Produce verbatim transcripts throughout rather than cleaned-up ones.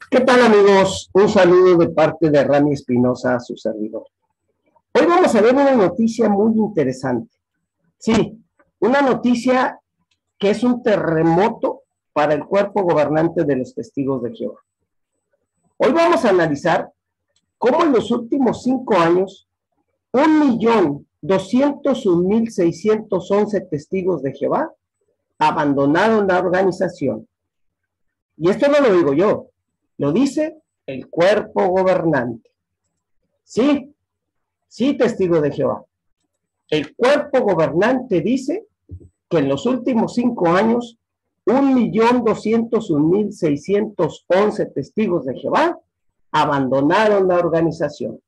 ¿Qué tal, amigos? Un saludo de parte de Rami Espinosa, su servidor. Hoy vamos a ver una noticia muy interesante. Sí, una noticia que es un terremoto para el cuerpo gobernante de los testigos de Jehová. Hoy vamos a analizar cómo en los últimos cinco años, un millón doscientos un mil seiscientos once testigos de Jehová abandonaron la organización. Y esto no lo digo yo, lo dice el cuerpo gobernante. Sí, sí, testigo de Jehová. El cuerpo gobernante dice que en los últimos cinco años, un millón doscientos un mil seiscientos once testigos de Jehová abandonaron la organización.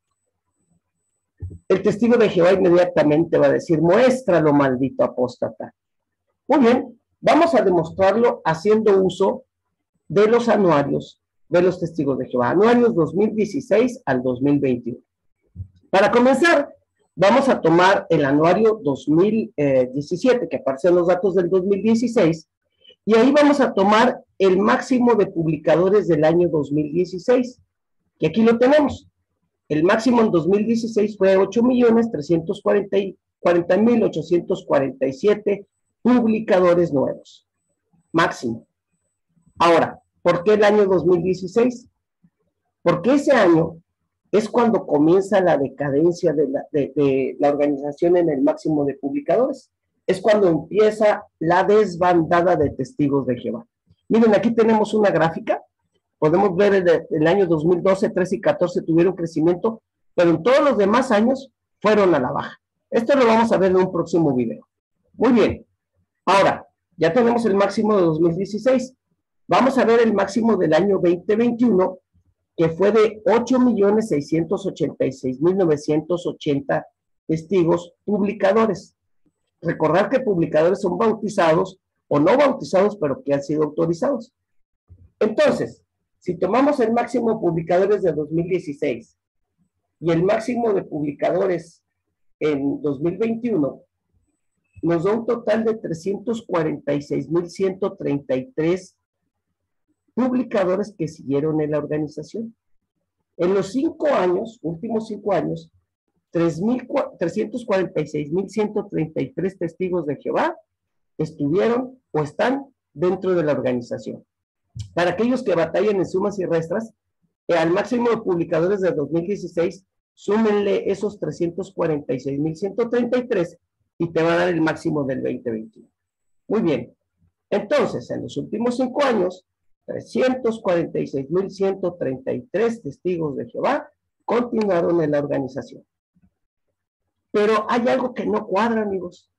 El testigo de Jehová inmediatamente va a decir: muéstralo, maldito apóstata. Muy bien, vamos a demostrarlo haciendo uso de los anuarios de los testigos de Jehová, anuarios dos mil dieciséis al dos mil veintiuno. Para comenzar, vamos a tomar el anuario dos mil diecisiete, que aparecen los datos del dos mil dieciséis, y ahí vamos a tomar el máximo de publicadores del año dos mil dieciséis, que aquí lo tenemos. El máximo en dos mil dieciséis fue ocho millones trescientos cuarenta mil ochocientos cuarenta y siete publicadores nuevos. Máximo. Ahora, ¿por qué el año dos mil dieciséis? Porque ese año es cuando comienza la decadencia de la, de, de la organización en el máximo de publicadores. Es cuando empieza la desbandada de testigos de Jehová. Miren, aquí tenemos una gráfica. Podemos ver el, el año dos mil doce, trece y catorce tuvieron crecimiento, pero en todos los demás años fueron a la baja. Esto lo vamos a ver en un próximo video. Muy bien. Ahora, ya tenemos el máximo de dos mil dieciséis. Vamos a ver el máximo del año veinte veintiuno, que fue de ocho millones seiscientos ochenta y seis mil novecientos ochenta testigos publicadores. Recordar que publicadores son bautizados o no bautizados, pero que han sido autorizados. Entonces, si tomamos el máximo de publicadores de dos mil dieciséis y el máximo de publicadores en dos mil veintiuno, nos da un total de trescientos cuarenta y seis mil ciento treinta y tres publicadores que siguieron en la organización. En los cinco años, últimos cinco años, trescientos cuarenta y seis mil ciento treinta y tres testigos de Jehová estuvieron o están dentro de la organización. Para aquellos que batallan en sumas y restas, eh, al máximo de publicadores de dos mil dieciséis, súmenle esos trescientos cuarenta y seis mil ciento treinta y tres y te va a dar el máximo del veinte veintiuno. Muy bien. Entonces, en los últimos cinco años, trescientos cuarenta y seis mil ciento treinta y tres testigos de Jehová continuaron en la organización. Pero hay algo que no cuadra, amigos.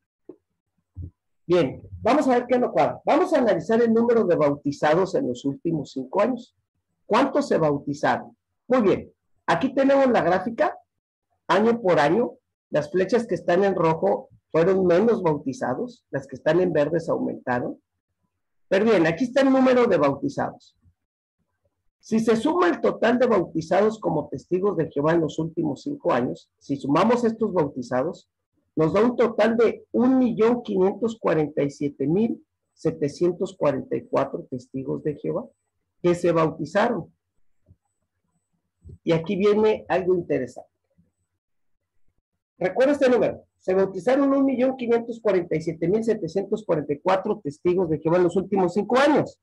Bien, vamos a ver qué no cuadra. Vamos a analizar el número de bautizados en los últimos cinco años. ¿Cuántos se bautizaron? Muy bien, aquí tenemos la gráfica, año por año. Las flechas que están en rojo fueron menos bautizados, las que están en verdes aumentaron. Pero bien, aquí está el número de bautizados. Si se suma el total de bautizados como testigos de Jehová en los últimos cinco años, si sumamos estos bautizados, nos da un total de un millón quinientos cuarenta y siete mil setecientos cuarenta y cuatro testigos de Jehová que se bautizaron. Y aquí viene algo interesante. Recuerda este número. Se bautizaron un millón quinientos cuarenta y siete mil setecientos cuarenta y cuatro testigos de Jehová en los últimos cinco años.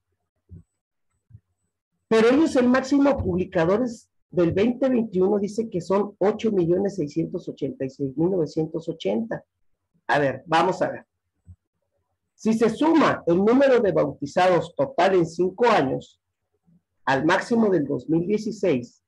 Pero ellos, el máximo publicadores del veinte veintiuno, dice que son ocho millones seiscientos ochenta y seis mil novecientos ochenta. A ver, vamos a ver. Si se suma el número de bautizados total en cinco años al máximo del dos mil dieciséis,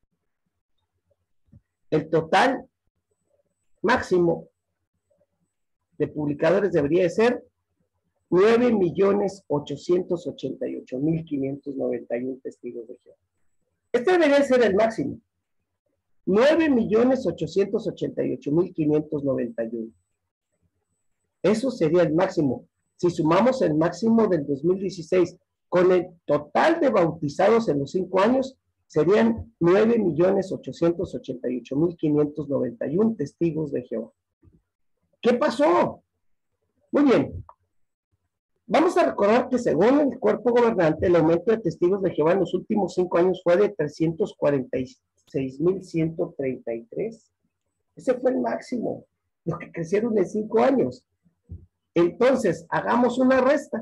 el total máximo de publicadores debería de ser nueve millones ochocientos ochenta y ocho mil quinientos noventa y uno testigos de Jehová. Este debería ser el máximo. nueve millones ochocientos ochenta y ocho mil quinientos noventa y uno. Eso sería el máximo. Si sumamos el máximo del dos mil dieciséis con el total de bautizados en los cinco años, serían nueve millones ochocientos ochenta y ocho mil quinientos noventa y uno testigos de Jehová. ¿Qué pasó? Muy bien. Vamos a recordar que según el cuerpo gobernante, el aumento de testigos de Jehová en los últimos cinco años fue de trescientos cuarenta y seis mil ciento treinta y tres. Ese fue el máximo, lo que crecieron en cinco años. Entonces, hagamos una resta.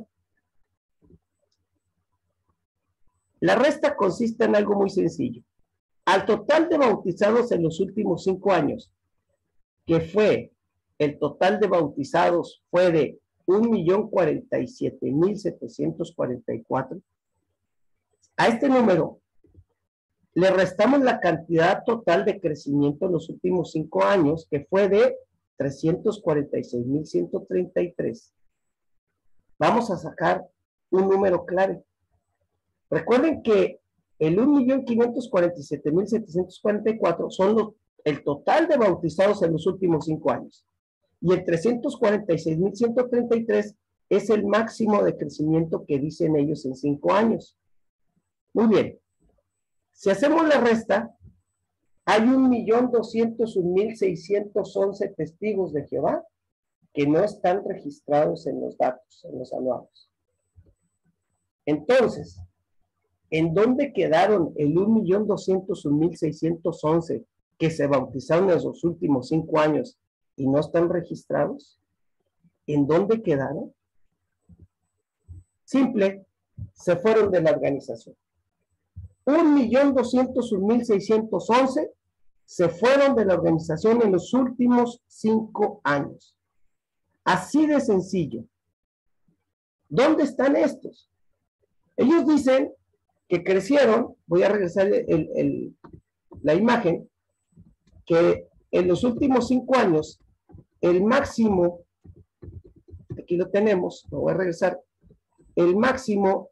La resta consiste en algo muy sencillo. Al total de bautizados en los últimos cinco años, que fue, el total de bautizados fue de un millón cuarenta y siete mil setecientos cuarenta y cuatro, a este número le restamos la cantidad total de crecimiento en los últimos cinco años, que fue de trescientos cuarenta y seis mil ciento treinta y tres. Vamos a sacar un número clave. Recuerden que el un millón quinientos cuarenta y siete mil setecientos cuarenta y cuatro son los, el total de bautizados en los últimos cinco años. Y el trescientos cuarenta y seis mil ciento treinta y tres es el máximo de crecimiento que dicen ellos en cinco años. Muy bien. Si hacemos la resta, hay un millón doscientos un mil seiscientos once testigos de Jehová que no están registrados en los datos, en los anuarios. Entonces, ¿en dónde quedaron el un millón doscientos un mil seiscientos once que se bautizaron en los últimos cinco años y no están registrados? ¿En dónde quedaron? Simple, se fueron de la organización. un millón doscientos un mil seiscientos once se fueron de la organización en los últimos cinco años. Así de sencillo. ¿Dónde están estos? Ellos dicen que crecieron, voy a regresar el, el, la imagen, que en los últimos cinco años, el máximo, aquí lo tenemos, lo voy a regresar, el máximo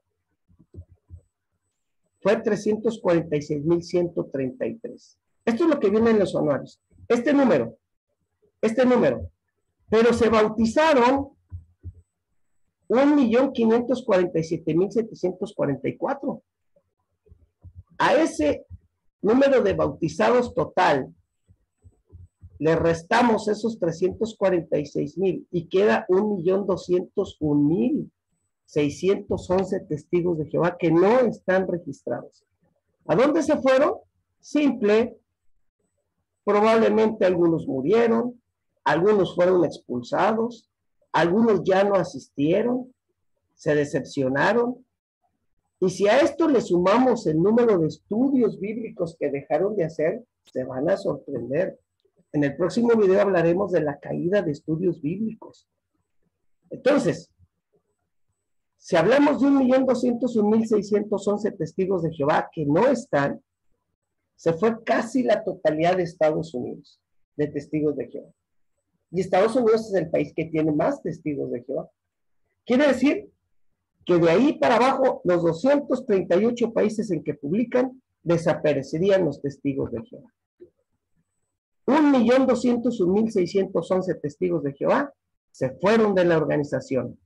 fue trescientos cuarenta y seis mil ciento treinta y tres. Esto es lo que viene en los anuarios. Este número, este número, pero se bautizaron un millón quinientos cuarenta y siete mil setecientos cuarenta y cuatro. A ese número de bautizados total le restamos esos trescientos cuarenta y seis mil y queda un millón doscientos un mil seiscientos once testigos de Jehová que no están registrados. ¿A dónde se fueron? Simple, probablemente algunos murieron, algunos fueron expulsados, algunos ya no asistieron, se decepcionaron. Y si a esto le sumamos el número de estudios bíblicos que dejaron de hacer, se van a sorprender. En el próximo video hablaremos de la caída de estudios bíblicos. Entonces, si hablamos de un millón doscientos un mil seiscientos once testigos de Jehová que no están, se fue casi la totalidad de Estados Unidos de testigos de Jehová. Y Estados Unidos es el país que tiene más testigos de Jehová. Quiere decir que de ahí para abajo, los doscientos treinta y ocho países en que publican, desaparecerían los testigos de Jehová. un millón doscientos un mil seiscientos once testigos de Jehová se fueron de la organización.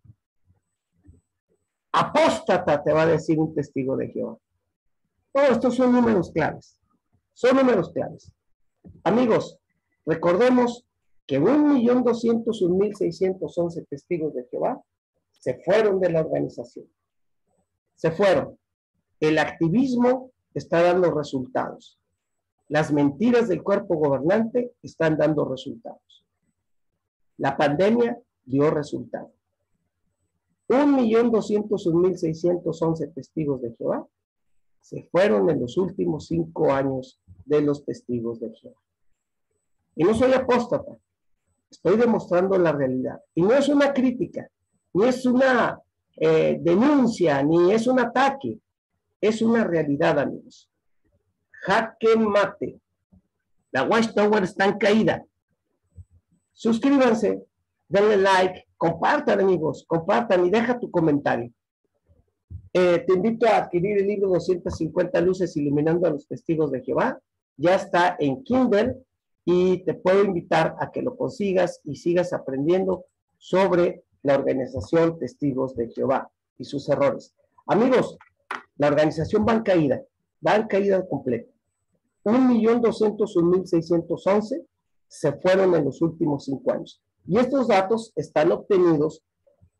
Apóstata, te va a decir un testigo de Jehová. Todos estos son números claves. Son números claves. Amigos, recordemos que un millón doscientos un mil seiscientos once testigos de Jehová se fueron de la organización. Se fueron. El activismo está dando resultados. Las mentiras del cuerpo gobernante están dando resultados. La pandemia dio resultados. Un millón doscientos un mil seiscientos once testigos de Jehová se fueron en los últimos cinco años de los testigos de Jehová. Y no soy apóstata, estoy demostrando la realidad. Y no es una crítica, ni es una eh, denuncia, ni es un ataque, es una realidad, amigos. Jaque mate. La Watchtower está en caída. Suscríbanse, denle like, compartan, amigos, compartan y deja tu comentario. Eh, te invito a adquirir el libro doscientas cincuenta luces iluminando a los testigos de Jehová. Ya está en Kindle y te puedo invitar a que lo consigas y sigas aprendiendo sobre la organización Testigos de Jehová y sus errores. Amigos, la organización va en caída, va en caída completa. un millón doscientos un mil seiscientos once se fueron en los últimos cinco años. Y estos datos están obtenidos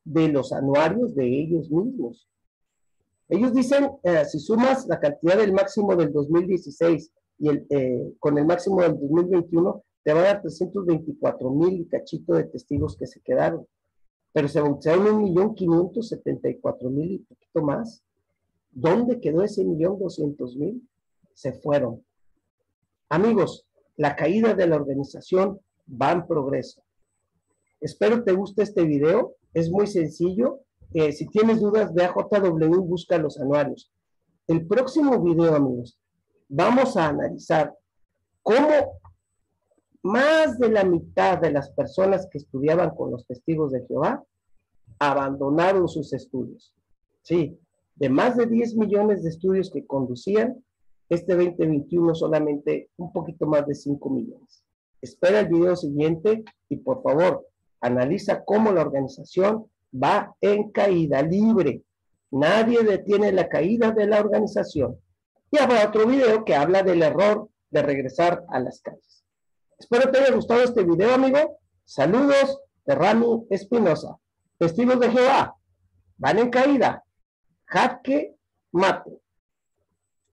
de los anuarios de ellos mismos. Ellos dicen, eh, si sumas la cantidad del máximo del dos mil dieciséis y el, eh, con el máximo del dos mil veintiuno, te va a dar trescientos veinticuatro mil y cachito de testigos que se quedaron. Pero se bautizaron un millón quinientos setenta y cuatro mil y poquito más. ¿Dónde quedó ese millón doscientos mil? Se fueron. Amigos, la caída de la organización va en progreso. Espero te guste este video. Es muy sencillo. Eh, si tienes dudas, ve a J W y busca los anuarios. El próximo video, amigos, vamos a analizar cómo más de la mitad de las personas que estudiaban con los testigos de Jehová abandonaron sus estudios. Sí, de más de diez millones de estudios que conducían, este veinte veintiuno solamente un poquito más de cinco millones. Espera el video siguiente y por favor, analiza cómo la organización va en caída libre. Nadie detiene la caída de la organización. Y habrá otro video que habla del error de regresar a las calles. Espero te haya gustado este video, amigo. Saludos de Rami Espinosa. Testigos de Jehová van en caída. Jaque mate.